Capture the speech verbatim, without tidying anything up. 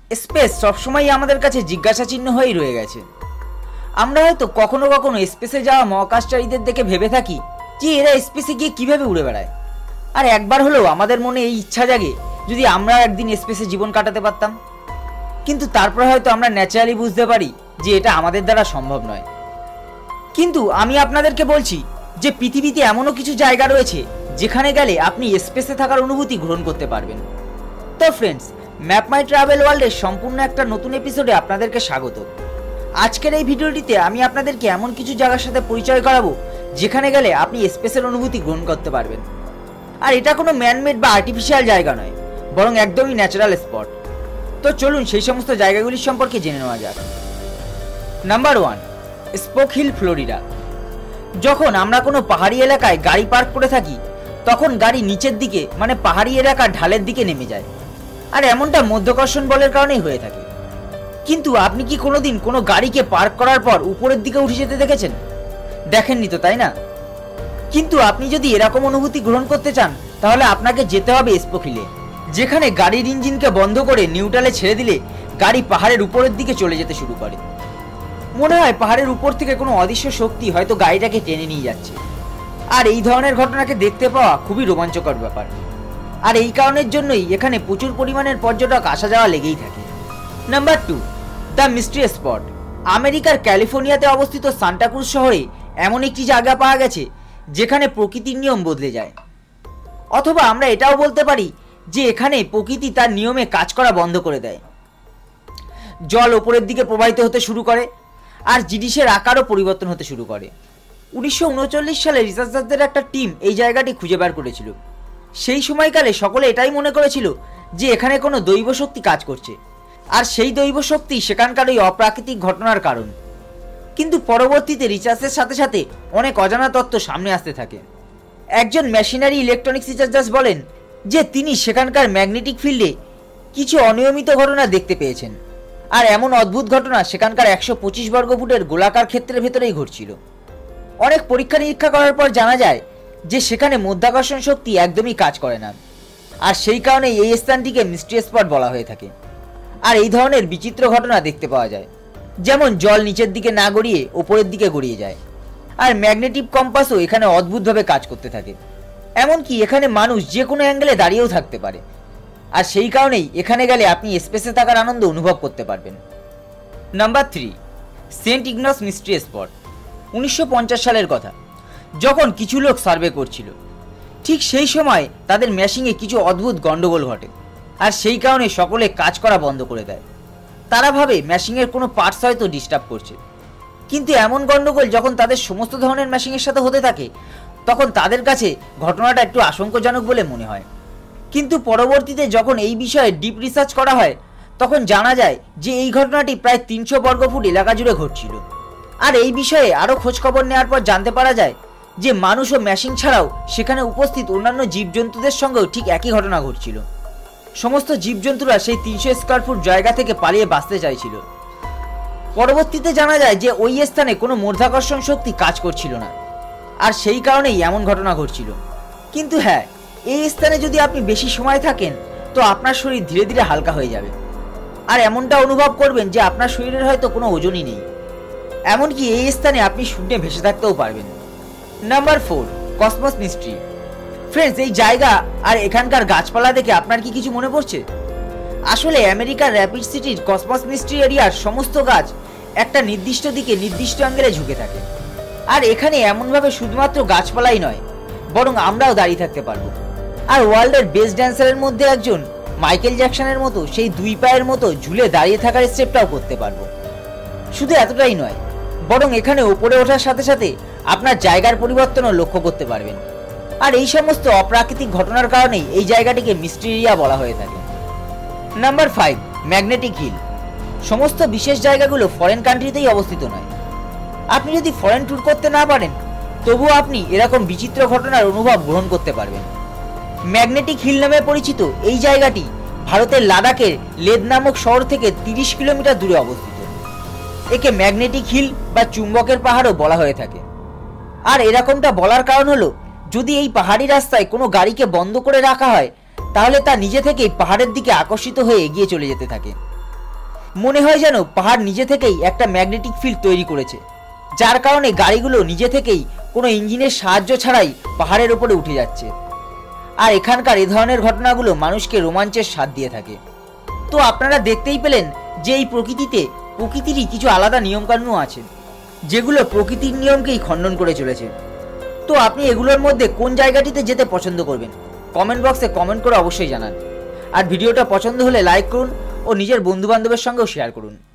Space সবসময় আমাদের কাছে জিজ্ঞাসা চিহ্ন হয়েই রয়ে গেছে। আমরা হয়তো কখনো কখনো স্পেসে যাওয়া মহাকাশচারীদের দেখে ভেবে থাকি যে এরা স্পেসে গিয়ে কিভাবে উড়ে বেড়ায়, আর একবার হলেও আমাদের মনে এই ইচ্ছা জাগে যদি আমরা একদিন স্পেসে জীবন কাটাতে পারতাম। কিন্তু তারপর হয়তো আমরা ন্যাচারালি বুঝতে পারি যে এটা আমাদের দ্বারা সম্ভব নয়। কিন্তু আমি আপনাদেরকে বলছি যে পৃথিবীতে এমনও কিছু জায়গা রয়েছে যেখানে গেলে আপনি স্পেসে থাকার অনুভূতি গ্রহণ করতে পারবেন। তো ফ্রেন্ডস, ম্যাপ মাই ট্রাভেল ওয়ার্ল্ডের সম্পূর্ণ একটা নতুন এপিসোডে আপনাদেরকে স্বাগত। আজকের এই ভিডিওটিতে আমি আপনাদেরকে এমন কিছু জায়গার সাথে পরিচয় করাবো যেখানে গেলে আপনি স্পেসের অনুভূতি গ্রহণ করতে পারবেন। আর এটা কোনো ম্যানমেড বা আর্টিফিশিয়াল জায়গা নয়, বরং একদমই ন্যাচারাল স্পট। তো চলুন সেই সমস্ত জায়গাগুলির সম্পর্কে জেনে নেওয়া যাক। Number one, Spook Hill, Florida. যখন আমরা কোনো পাহাড়ি এলাকায় গাড়ি পার্ক করে থাকি তখন গাড়ি নিচের দিকে মানে পাহাড়ি এলাকার ঢালের দিকে নেমে যায়, আর এমনটা মধ্যাকর্ষণ বলের কারণেই হয়ে থাকে। কিন্তু আপনি কি কোনোদিন কোনো গাড়িকে পার্ক করার পর উপরের দিকে উঠে যেতে দেখেছেন? দেখেননি তো, তাই না? কিন্তু আপনি যদি এরকম অনুভূতি গ্রহণ করতে চান তাহলে আপনাকে যেতে হবে স্পোক হিলে, যেখানে গাড়ির ইঞ্জিনকে বন্ধ করে নিউট্রালে ছেড়ে দিলে গাড়ি পাহাড়ের উপরের দিকে চলে যেতে শুরু করে। মনে হয় পাহাড়ের উপর থেকে কোনো অদৃশ্য শক্তি হয়তো গাড়িটাকে টেনে নিয়ে যাচ্ছে। আর এই ধরনের ঘটনাকে দেখতে পাওয়া খুবই রোমাঞ্চকর ব্যাপার, আর এই কারণের জন্যই এখানে প্রচুর পরিমাণের পর্যটক আসা যাওয়া লেগেই থাকে। Number two, the mystery spot. আমেরিকার ক্যালিফোর্নিয়াতে অবস্থিত সান্টাক্রুজ শহরে এমন একটি জায়গা পাওয়া গেছে যেখানে প্রকৃতির নিয়ম বদলে যায়, অথবা আমরা এটাও বলতে পারি যে এখানে প্রকৃতি তার নিয়মে কাজ করা বন্ধ করে দেয়। জল ওপরের দিকে প্রবাহিত হতে শুরু করে আর জিনিসের আকারও পরিবর্তন হতে শুরু করে। উনিশশো উনচল্লিশ সালে রিসার্চারদের একটা টিম এই জায়গাটি খুঁজে বের করেছিল। সেই সময়কালে সকলে এটাই মনে করেছিল যে এখানে কোনো দৈব শক্তি কাজ করছে, আর সেই দৈব শক্তি সেখানকার ওই অপ্রাকৃতিক ঘটনার কারণ। কিন্তু পরবর্তীতে রিসার্চের সাথে সাথে অনেক অজানা তথ্য সামনে আসতে থাকে। একজন মেশিনারি ইলেকট্রনিক্স রিসার্চার বলেন যে তিনি সেখানকার ম্যাগনেটিক ফিল্ডে কিছু অনিয়মিত ঘটনা দেখতে পেয়েছেন, আর এমন অদ্ভুত ঘটনা সেখানকার একশো পঁচিশ বর্গ ফুটের গোলাকার ক্ষেত্রের ভেতরেই ঘটছিল। অনেক পরীক্ষা নিরীক্ষা করার পর জানা যায় যে সেখানে মধ্যাকর্ষণ শক্তি একদমই কাজ করে না, আর সেই কারণেই এই স্থানটিকে মিস্ট্রি স্পট বলা হয়ে থাকে। আর এই ধরনের বিচিত্র ঘটনা দেখতে পাওয়া যায়, যেমন জল নিচের দিকে না গড়িয়ে ওপরের দিকে গড়িয়ে যায়, আর ম্যাগনেটিক কম্পাসও এখানে অদ্ভুতভাবে কাজ করতে থাকে। এমনকি এখানে মানুষ যে কোনো অ্যাঙ্গেলে দাঁড়িয়েও থাকতে পারে, আর সেই কারণেই এখানে গেলে আপনি স্পেসে থাকার আনন্দ অনুভব করতে পারবেন। Number three, saint Ignace mystery spot. উনিশশো পঞ্চাশ সালের কথা, যখন কিছু লোক সার্ভে করছিল, ঠিক সেই সময় তাদের মেশিনে কিছু অদ্ভুত গন্ডগোল ঘটে, আর সেই কারণে সকলে কাজ করা বন্ধ করে দেয়। তারা ভাবে মেশিনের কোনো পার্টস হয়তো ডিস্টার্ব করছে। কিন্তু এমন গন্ডগোল যখন তাদের সমস্ত ধরনের মেশিনের সাথে হতে থাকে তখন তাদের কাছে ঘটনাটা একটু আশঙ্কাজনক বলে মনে হয়। কিন্তু পরবর্তীতে যখন এই বিষয়ে ডিপ রিসার্চ করা হয় তখন জানা যায় যে এই ঘটনাটি প্রায় তিনশো বর্গফুট এলাকা জুড়ে ঘটছিল। আর এই বিষয়ে আরও খোঁজখবর নেওয়ার পর জানতে পারা যায় যে মানুষ ও মেশিন ছাড়াও সেখানে উপস্থিত অন্যান্য জীবজন্তুদের সঙ্গেও ঠিক একই ঘটনা ঘটছিল। সমস্ত জীবজন্তুরা সেই তিনশো স্কোয়ার ফুট জায়গা থেকে পালিয়ে বাঁচতে চাইছিল। পরবর্তীতে জানা যায় যে ওই স্থানে কোনো মাধ্যাকর্ষণ শক্তি কাজ করছিল না, আর সেই কারণেই এমন ঘটনা ঘটছিল। কিন্তু হ্যাঁ, এই স্থানে যদি আপনি বেশি সময় থাকেন তো আপনার শরীর ধীরে ধীরে হালকা হয়ে যাবে, আর এমনটা অনুভব করবেন যে আপনার শরীরের হয়তো কোনো ওজনই নেই। এমনকি এই স্থানে আপনি শূন্যে ভেসে থাকতেও পারবেন। Number four, cosmos mystery. Friends, এই জায়গা আর এখানকার গাছপালা দেখে আপনার কি কিছু মনে পড়ছে? আসলে আমেরিকার র্যাপিড সিটির কসমস মিস্ট্রি এরিয়ার সমস্ত গাছ একটা নির্দিষ্ট দিকে নির্দিষ্ট অ্যাঙ্গেলে ঝুঁকে থাকে, আর এখানে এমনভাবে শুধুমাত্র গাছপালাই নয় বরং আমরাও দাঁড়িয়ে থাকতে পারবো। আর ওয়ার্ল্ডের বেস্ট ড্যান্সারের মধ্যে একজন মাইকেল জ্যাকসনের মতো সেই দুই পায়ের মতো ঝুলে দাঁড়িয়ে থাকার স্টেপটাও করতে পারবো। শুধু এতটাই নয়, বরং এখানে উপরে ওঠার সাথে সাথে আপনার জায়গার পরিবর্তনও লক্ষ্য করতে পারবেন। আর এই সমস্ত অপ্রাকৃতিক ঘটনার কারণেই এই জায়গাটিকে মিস্ট্রি এরিয়া বলা হয়ে থাকে। Number five, magnetic hill. সমস্ত বিশেষ জায়গাগুলো ফরেন কান্ট্রিতেই অবস্থিত নয়। আপনি যদি ফরেন ট্যুর করতে না পারেন তবুও আপনি এরকম বিচিত্র ঘটনার অনুভব গ্রহণ করতে পারবেন। ম্যাগনেটিক হিল নামে পরিচিত এই জায়গাটি ভারতের লাদাখের লেদ নামক শহর থেকে তিরিশ কিলোমিটার দূরে অবস্থিত। একে ম্যাগনেটিক হিল বা চুম্বকের পাহাড়ও বলা হয়ে থাকে। আর এরকমটা বলার কারণ হলো, যদি এই পাহাড়ি রাস্তায় কোনো গাড়িকে বন্ধ করে রাখা হয় তাহলে তা নিজে থেকেই পাহাড়ের দিকে আকর্ষিত হয়ে এগিয়ে চলে যেতে থাকে। মনে হয় যেন পাহাড় নিজে থেকেই একটা ম্যাগনেটিক ফিল্ড তৈরি করেছে, যার কারণে গাড়িগুলো নিজে থেকেই কোনো ইঞ্জিনের সাহায্য ছাড়াই পাহাড়ের উপরে উঠে যাচ্ছে। আর এখানকার এ ধরনের ঘটনাগুলো মানুষকে রোমাঞ্চের স্বাদ দিয়ে থাকে। তো আপনারা দেখতেই পেলেন যে এই প্রকৃতিতে প্রকৃতিরই কিছু আলাদা নিয়মকানুন আছে, যেগুলো প্রকৃতির নিয়মকেই খণ্ডন করে চলেছে। তো আপনি এগুলোর মধ্যে কোন জায়গাটিতে যেতে পছন্দ করবেন? কমেন্ট বক্সে কমেন্ট করে অবশ্যই জানান। আর ভিডিওটা পছন্দ হলে লাইক করুন ও নিজের বন্ধু বান্ধবের সঙ্গেও শেয়ার করুন।